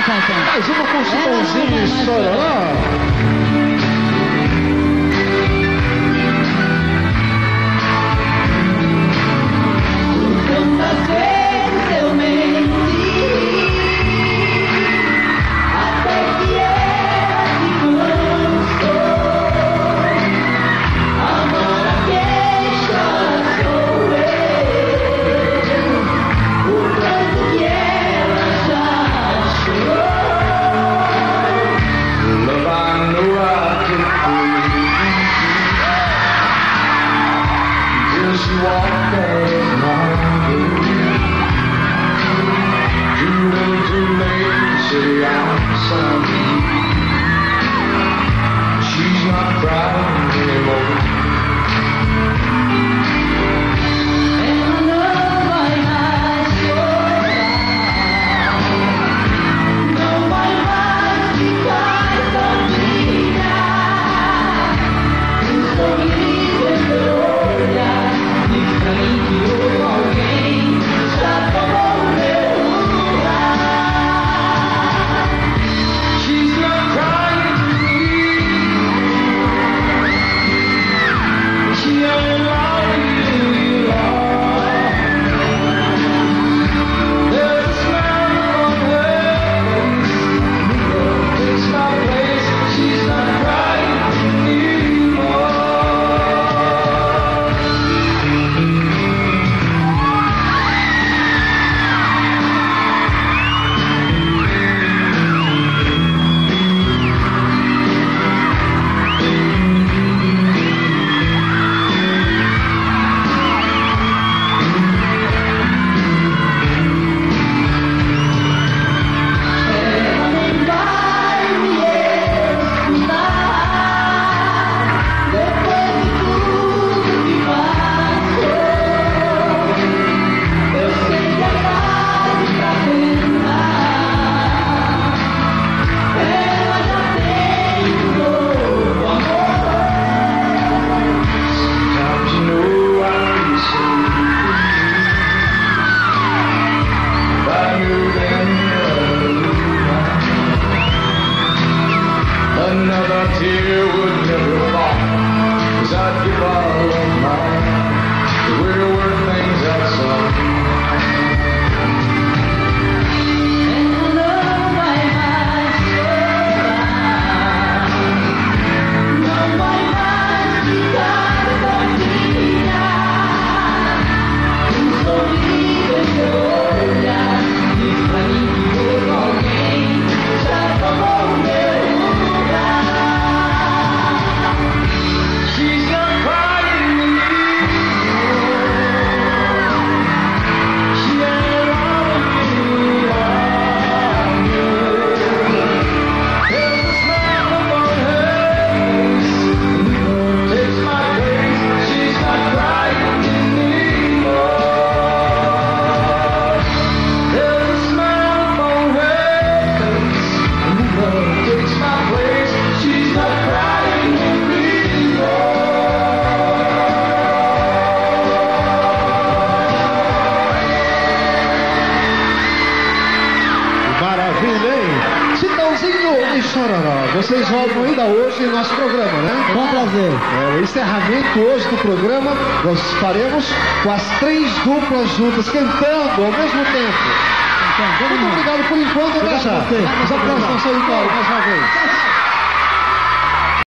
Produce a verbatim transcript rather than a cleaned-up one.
essa canção. Mais uma com Chitãozinho e Chororó. Quantas vezes eu menti, até que ela se cansou. Agora quem chora sou eu, o pranto que ela já chorou. Love, I know I can breathe till she walked past my door. Too little, too late to say I'm sorry. She's not crying anymore. Ela não vai mais chorar, não vai mais ficar sozinha. Um sorriso em meu olhar, diz pra mim que houve alguém já tomou meu lugar. She's not crying to me. She ain't lying you are. There's a smile on her face. It's my place. She's not crying anymore. Ela não vai me escutar, depois de tudo que passou. Eu sei que é tarde pra pensar, ela já tem um novo amor. Sometimes you know I listen. If I knew then another tear would never fall, 'cause I'd give all of mine to real world things that song. Ela não vai mais chorar, não vai mais ficar sozinha. Um sorriso em seu olhar diz pra mim que houve alguém já tomou meu lugar. She's not crying to me. She ain't lying you are. There's a smile on her face. Takes my place. She's not crying anymore. There's a smile on her face. Takes my place. She's not crying anymore. Maravilha, hein? Chitãozinho e Chororó. Vocês jogam ainda hoje em nosso programa, né? Com prazer. É, o encerramento hoje do programa nós faremos com as três duplas juntas, cantando ao mesmo tempo. Então, vamos Muito lá. obrigado por enquanto, até Obrigado já. a você. Nos abraços, São Paulo, mais uma vez.